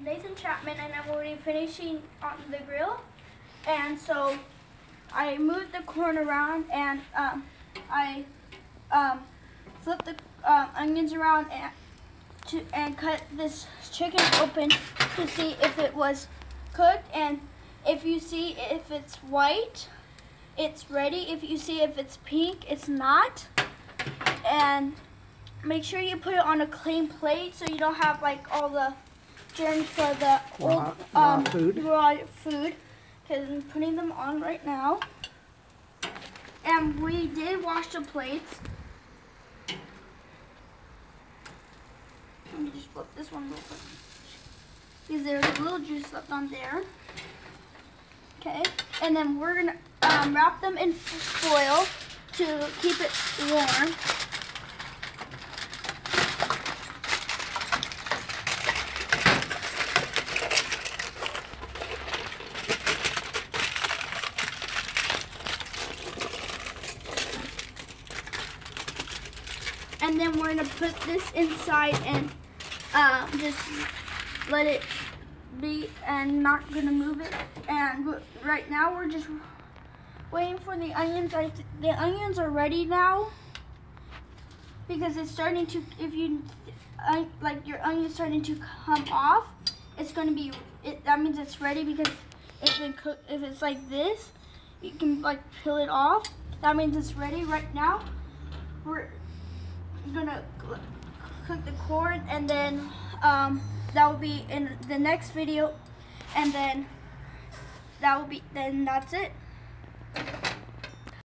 Nathan Chapman, and I'm already finishing on the grill. And so I moved the corn around, and I flipped the onions around and cut this chicken open to see if it was cooked. And if you see if it's white, it's ready. If you see if it's pink, it's not. And make sure you put it on a clean plate so you don't have like all the germs for the raw food. Raw food. Because I'm putting them on right now. And we did wash the plates. Let me just flip this one real quick, because there's a little juice left on there. Okay, and then we're gonna wrap them in foil to keep it warm. And then we're gonna put this inside and just let it be, and not gonna move it. And right now we're just waiting for the onions. The onions are ready now, because it's starting to, if you like your onions starting to come off, it's gonna be, that means it's ready, because if it's like this, you can like peel it off. That means it's ready. Right now we're gonna cook the corn, and then that will be in the next video, and then that's it.